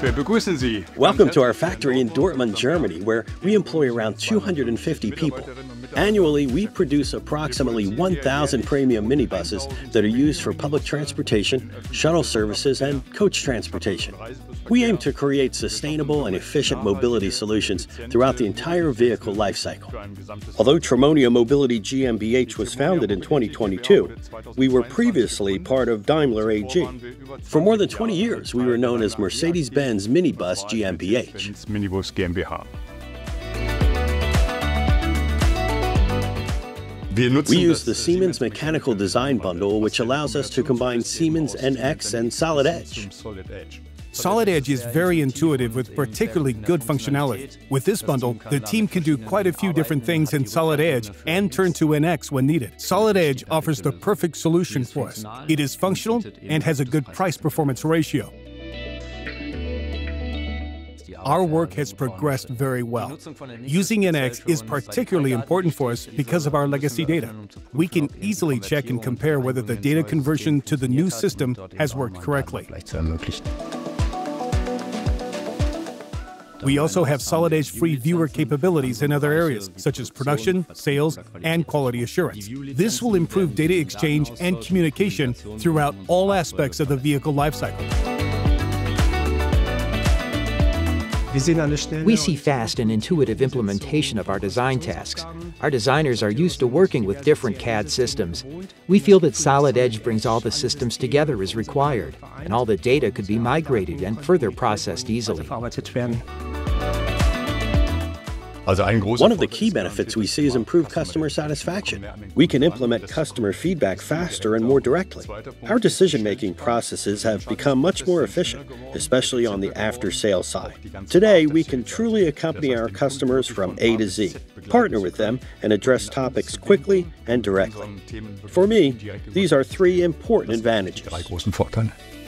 Welcome to our factory in Dortmund, Germany, where we employ around 250 people. Annually, we produce approximately 1,000 premium minibuses that are used for public transportation, shuttle services, and coach transportation. We aim to create sustainable and efficient mobility solutions throughout the entire vehicle lifecycle. Although Tremonia Mobility GmbH was founded in 2022, we were previously part of Daimler AG. For more than 20 years, we were known as Mercedes-Benz Minibus GmbH. We use the Siemens Mechanical Design bundle, which allows us to combine Siemens NX and Solid Edge. Solid Edge is very intuitive with particularly good functionality. With this bundle, the team can do quite a few different things in Solid Edge and turn to NX when needed. Solid Edge offers the perfect solution for us. It is functional and has a good price-performance ratio. Our work has progressed very well. Using NX is particularly important for us because of our legacy data. We can easily check and compare whether the data conversion to the new system has worked correctly. We also have Solid Edge free viewer capabilities in other areas, such as production, sales, and quality assurance. This will improve data exchange and communication throughout all aspects of the vehicle lifecycle. We see fast and intuitive implementation of our design tasks. Our designers are used to working with different CAD systems. We feel that Solid Edge brings all the systems together as required, and all the data could be migrated and further processed easily. One of the key benefits we see is improved customer satisfaction. We can implement customer feedback faster and more directly. Our decision-making processes have become much more efficient, especially on the after-sales side. Today, we can truly accompany our customers from A to Z, partner with them, and address topics quickly and directly. For me, these are three important advantages.